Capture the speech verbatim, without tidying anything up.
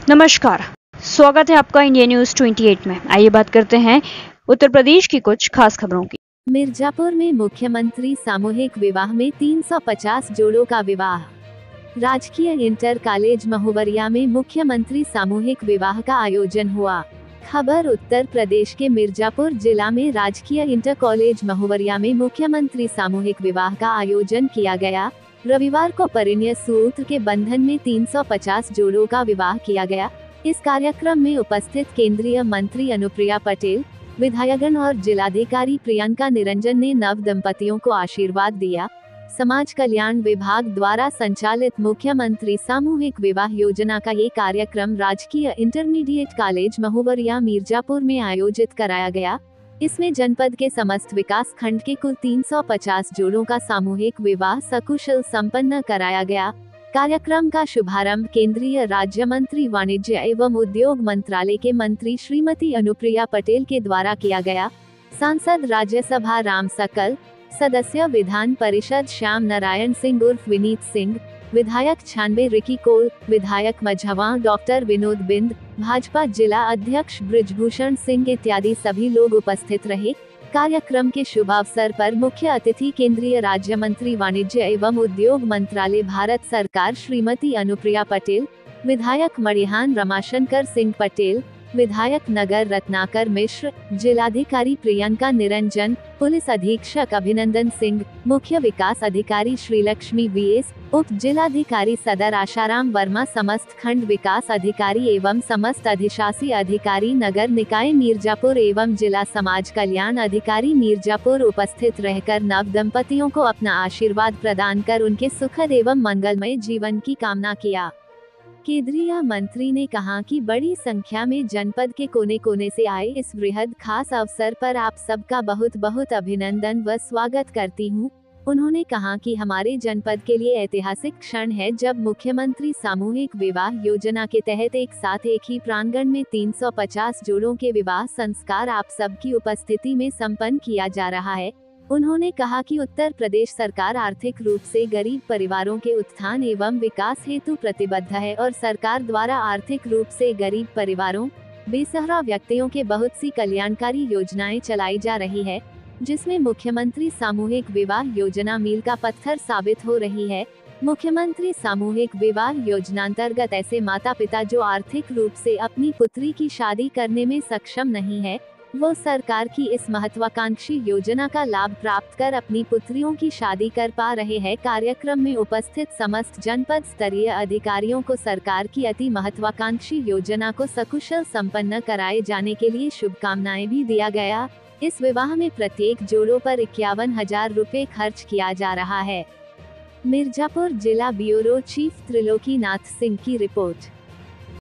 नमस्कार, स्वागत है आपका इंडिया न्यूज अट्ठाईस में। आइए बात करते हैं उत्तर प्रदेश की कुछ खास खबरों की। मिर्जापुर में मुख्यमंत्री सामूहिक विवाह में तीन सौ पचास जोड़ों का विवाह। राजकीय इंटर कॉलेज महुवरिया में मुख्यमंत्री सामूहिक विवाह का आयोजन हुआ। खबर उत्तर प्रदेश के मिर्जापुर जिला में राजकीय इंटर कॉलेज महुवरिया में मुख्यमंत्री सामूहिक विवाह का आयोजन किया गया। रविवार को परिणय सूत्र के बंधन में तीन सौ पचास जोड़ों का विवाह किया गया। इस कार्यक्रम में उपस्थित केंद्रीय मंत्री अनुप्रिया पटेल, विधायकगण और जिलाधिकारी प्रियंका निरंजन ने नव दंपतियों को आशीर्वाद दिया। समाज कल्याण विभाग द्वारा संचालित मुख्यमंत्री सामूहिक विवाह योजना का ये कार्यक्रम राजकीय इंटरमीडिएट कॉलेज महुवरिया मिर्जापुर में आयोजित कराया गया। इसमें जनपद के समस्त विकास खंड के कुल तीन सौ पचास जोड़ों का सामूहिक विवाह सकुशल संपन्न कराया गया। कार्यक्रम का शुभारंभ केंद्रीय राज्य मंत्री वाणिज्य एवं उद्योग मंत्रालय के मंत्री श्रीमती अनुप्रिया पटेल के द्वारा किया गया। सांसद राज्यसभा राम सकल, सदस्य विधान परिषद श्याम नारायण सिंह उर्फ विनीत सिंह, विधायक छानबे रिकी कोल, विधायक मझवा डॉक्टर विनोद बिंद, भाजपा जिला अध्यक्ष ब्रिजभूषण सिंह इत्यादि सभी लोग उपस्थित रहे। कार्यक्रम के शुभ अवसर पर मुख्य अतिथि केंद्रीय राज्य मंत्री वाणिज्य एवं उद्योग मंत्रालय भारत सरकार श्रीमती अनुप्रिया पटेल, विधायक मड़िहान रमाशंकर सिंह पटेल, विधायक नगर रत्नाकर मिश्र, जिलाधिकारी प्रियंका निरंजन, पुलिस अधीक्षक अभिनंदन सिंह, मुख्य विकास अधिकारी श्रीलक्ष्मी वीएस, उप जिलाधिकारी सदर आशाराम वर्मा, समस्त खंड विकास अधिकारी एवं समस्त अधिशासी अधिकारी नगर निकाय मिर्जापुर एवं जिला समाज कल्याण अधिकारी मिर्जापुर उपस्थित रहकर नव दंपतियों को अपना आशीर्वाद प्रदान कर उनके सुखद एवं मंगलमय जीवन की कामना किया। केंद्रीय मंत्री ने कहा कि बड़ी संख्या में जनपद के कोने कोने से आए इस वृहद खास अवसर पर आप सबका बहुत बहुत अभिनंदन व स्वागत करती हूं। उन्होंने कहा कि हमारे जनपद के लिए ऐतिहासिक क्षण है जब मुख्यमंत्री सामूहिक विवाह योजना के तहत एक साथ एक ही प्रांगण में तीन सौ पचास जोड़ों के विवाह संस्कार आप सबकी उपस्थिति में संपन्न किया जा रहा है। उन्होंने कहा कि उत्तर प्रदेश सरकार आर्थिक रूप से गरीब परिवारों के उत्थान एवं विकास हेतु प्रतिबद्ध है और सरकार द्वारा आर्थिक रूप से गरीब परिवारों, बेसहारा व्यक्तियों के बहुत सी कल्याणकारी योजनाएं चलाई जा रही है, जिसमें मुख्यमंत्री सामूहिक विवाह योजना मील का पत्थर साबित हो रही है। मुख्यमंत्री सामूहिक विवाह योजनांतर्गत ऐसे माता पिता जो आर्थिक रूप से अपनी पुत्री की शादी करने में सक्षम नहीं है, वो सरकार की इस महत्वाकांक्षी योजना का लाभ प्राप्त कर अपनी पुत्रियों की शादी कर पा रहे हैं। कार्यक्रम में उपस्थित समस्त जनपद स्तरीय अधिकारियों को सरकार की अति महत्वाकांक्षी योजना को सकुशल संपन्न कराए जाने के लिए शुभकामनाएं भी दिया गया। इस विवाह में प्रत्येक जोड़ों पर इक्यावन हजार रुपए खर्च किया जा रहा है। मिर्जापुर जिला ब्यूरो चीफ त्रिलोकीनाथ सिंह की रिपोर्ट।